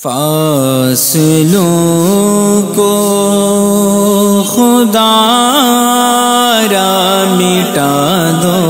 فاصلوں کو خدا را مٹا دو،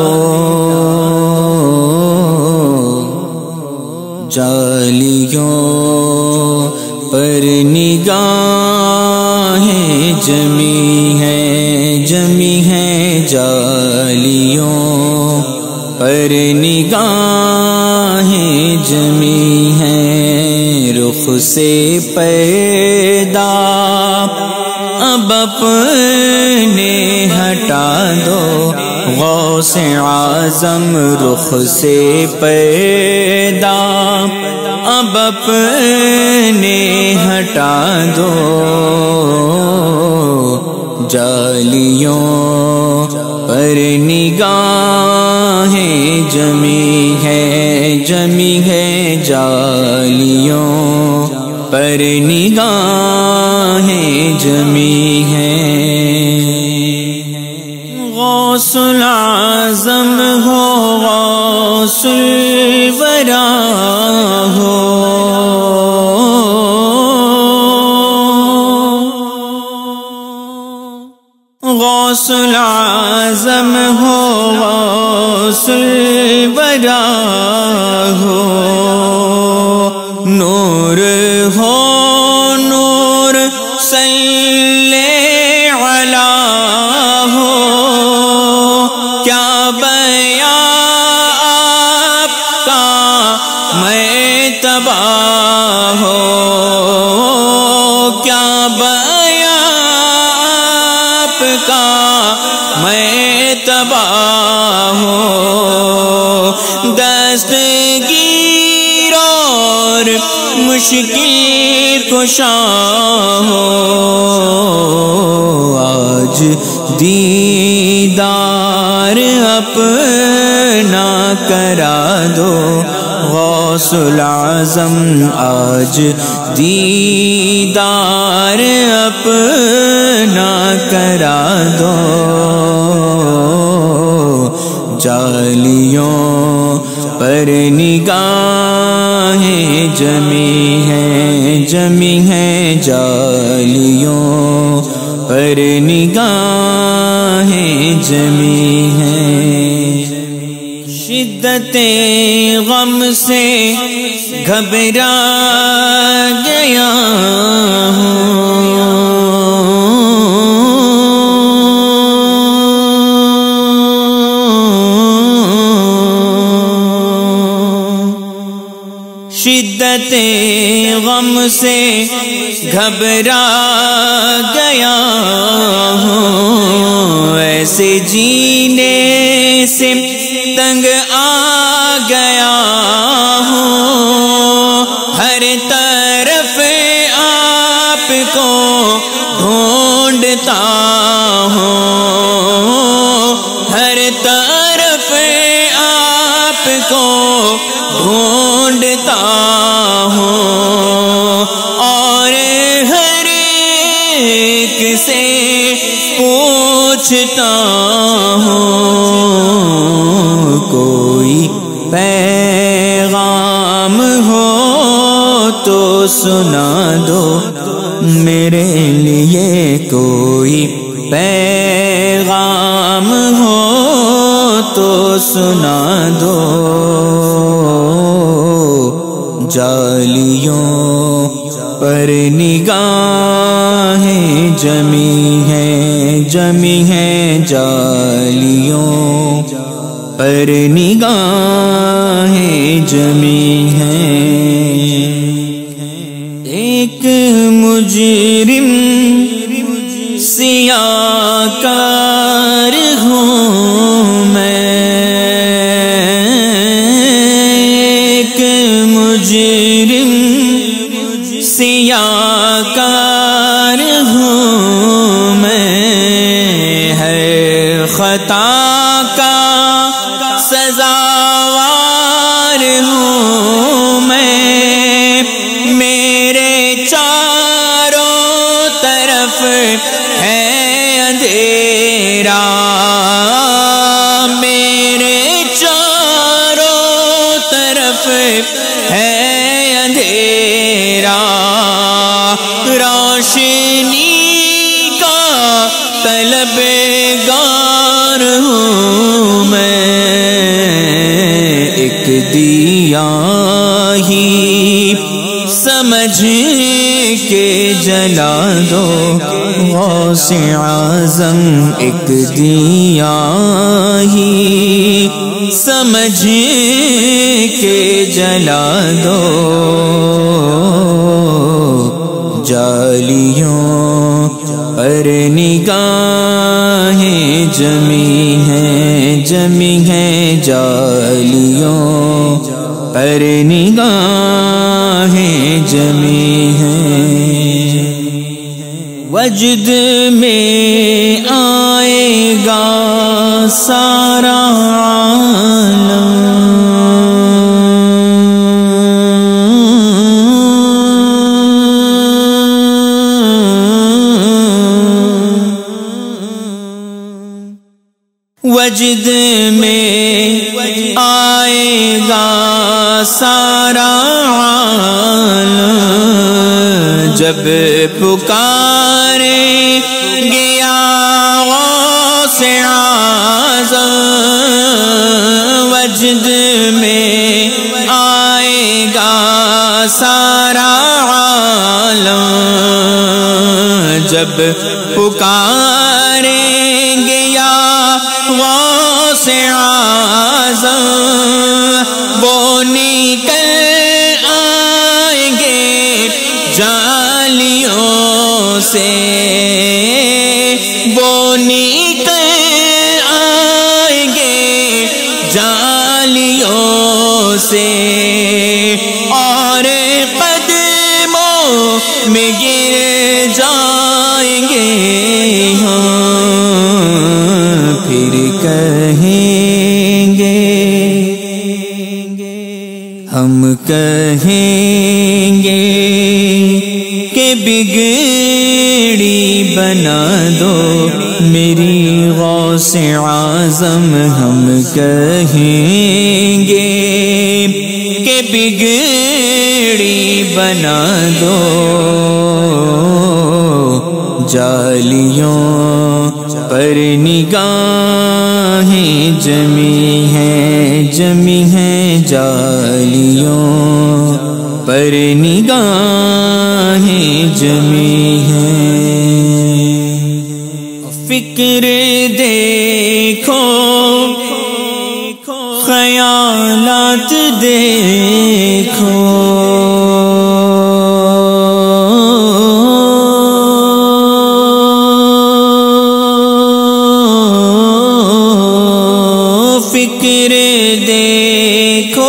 جالیوں پر نگاہیں جمی ہیں جالیوں پر نگاہیں جمی ہیں، رخ سے پردہ اب اپنے ہٹا دو، غوث اعظم رخ سے پردہ اب اپنے ہٹا دو، جالیوں پر نگاہیں جمی ہیں جالیوں پر نگاہیں جمی ہیں، غوث الاعظم ہو غوث الورا ہو، غوث الاعظم ہو غوث الورا ہو، نور ہو نور صلی علی ہو، کیا بیاں آپ کا میں تباہ ہو، کیا بیاں آپ کا میں تباہ ہو، دستگیر اور مشکل کشا ہو، آج دیدار اپنا کرا دو، غوث الاعظم آج دیدار اپنا کرا دو، جالیوں پر نگاہیں جمی ہیں جالیوں پر نگاہیں جمی ہیں، شدت غم سے گھبرا گیا ہوں، شدت غم سے گھبرا گیا ہوں، ایسے جینے سے تنگ آ گیا ہوں، ہر طرف آپ کو ڈھونڈتا ہوں، ہر طرف آپ کو ڈھونڈتا ہوں، اور ہر ایک سے پوچھتا ہوں، کوئی پیغام ہو تو سنا دو میرے لیے، کوئی پیغام ہو تو سنا دو، جالیوں پر نگاہیں جمی ہیں جالیوں پر نگاہیں جمی ہیں، ایک مجرم سیاکار ہوں میں، ایک مجرم سیاکار ہوں میں، ہر خطا کا سزاوار ہوں میں، میرے چاروں طرف ہے اندھیرا، میرے چاروں طرف ہے اندھیرا، طلبگار ہوں میں، ایک دیا ہی سمجھ کے جلا دو غوث اعظم، ایک دیا ہی سمجھ کے جلا دو، جالیوں پر نگاہیں جمی ہیں جالیوں پر نگاہیں جمی ہیں، وجد میں آئے گا سارا عالم، وجد میں آئے گا سارا عالم، جب پکارے گیا غوث اعظم، وجد میں آئے گا سارا عالم، جب پکاریں گیا غوث اعظم، وہ نکل آئیں گے جالیوں سے، وہ نکل آئیں گے جالیوں سے، اور قدموں میں گر جائیں گے ہم، پھر کہیں گے ہم کہیں گے کہ بگڑی بنا دو میری غوث اعظم، ہم کہیں گے کہ بگڑی بنا دو، جالیوں پر نگاہیں جمی ہیں جالیوں پر نگاہیں جمی ہیں، فکر دیکھو خیالات دیکھو، فکر دیکھو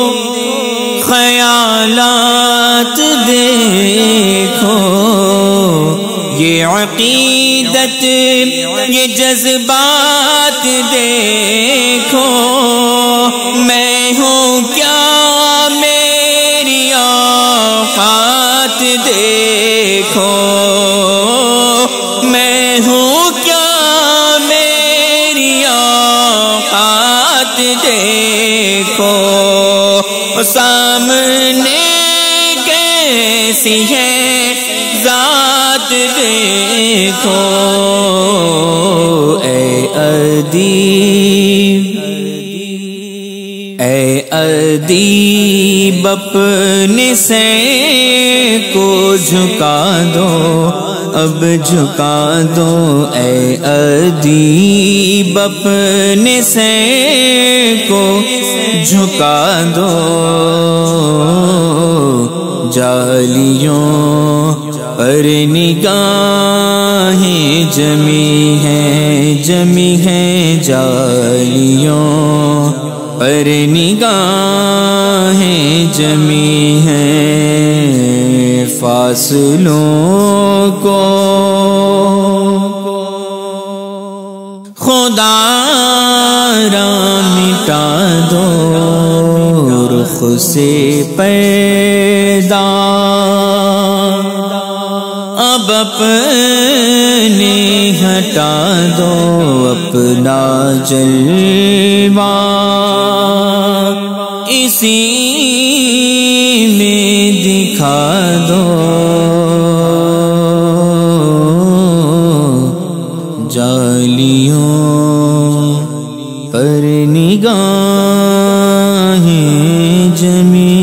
خیالات دیکھو، یہ عقیدت یہ جذبات دیکھو، میں ہوں کیا میری اوقات دیکھو، میں ہوں کیا میری اوقات دیکھو، سامنے کیسی ہے ذات دیکھو، اے ادیب اپنے سر کو جھکا دو، اب جھکا دو، اے ادیب اپنے سر کو جھکا دو، جالیوں پر نگاہیں جمی ہیں جالیوں پر نگاہیں جمی ہیں، فاصلوں کو خدا را مٹا دو، رخ سے پیدا اب اپنے ہٹا دو، اپنا جلوہ اسی میں دکھا دو، جالیوں پر نگاہیں جمی